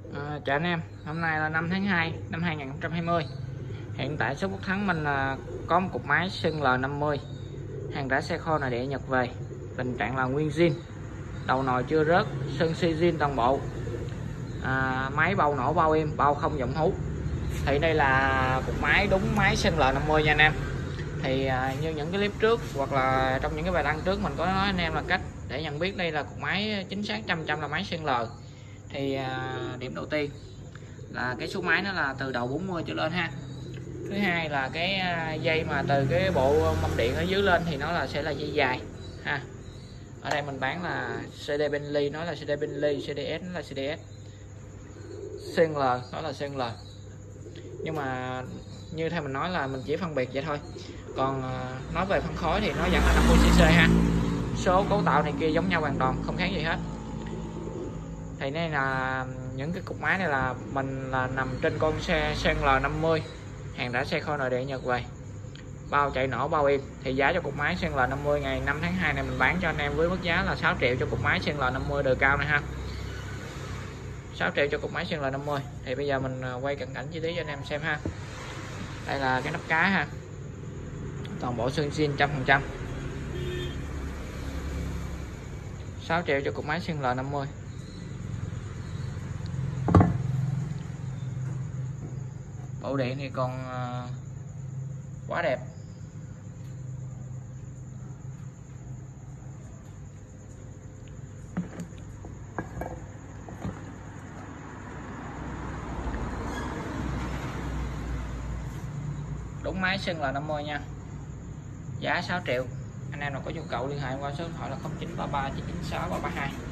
Chào anh em, hôm nay là 5 tháng 2 năm 2020. Hiện tại số Phúc Thắng mình có một cục máy Sơn L50, hàng rã xe kho nội địa nhập về, tình trạng là nguyên zin, đầu nồi chưa rớt, sơn xi zin toàn bộ, máy bao nổ bao im, bao không giọng hú. Thì đây là cục máy đúng máy Sơn L50 nha anh em. Thì như những cái clip trước hoặc là trong những cái bài đăng trước mình có nói anh em là cách để nhận biết đây là cục máy chính xác 100% là máy Sơn L. Thì điểm đầu tiên là cái số máy nó là từ đầu 40 trở lên ha. Thứ hai là cái dây mà từ cái bộ mâm điện ở dưới lên thì nó sẽ là dây dài ha. Ở đây mình bán là CD Bentley, nó là CD Bentley, CDS nó là CDS, Sơn L nó là Sơn L. Nhưng mà như theo mình nói là mình chỉ phân biệt vậy thôi. Còn nói về phân khối thì nó vẫn là 50cc ha. Số cấu tạo này kia giống nhau hoàn toàn, không khác gì hết. Thì đây là những cái cục máy này là mình là nằm trên con xe Sơn L50, hàng đã xe kho nội địa Nhật về, bao chạy nổ bao im. Thì giá cho cục máy Sơn L50 ngày 5 tháng 2 này mình bán cho anh em với mức giá là 6 triệu cho cục máy Sơn L50 đời cao này ha. 6 triệu cho cục máy Sơn L50. Thì bây giờ mình quay cận cảnh chi tiết cho anh em xem ha. Đây là cái nắp cá ha, toàn bộ sơn zin 100%. 6 triệu cho cục máy Sơn L50. Bộ điện thì còn quá đẹp. Đúng máy Sơn L50 nha. Giá 6 triệu. Anh em nào có nhu cầu liên hệ qua số điện thoại là 0933 996 332.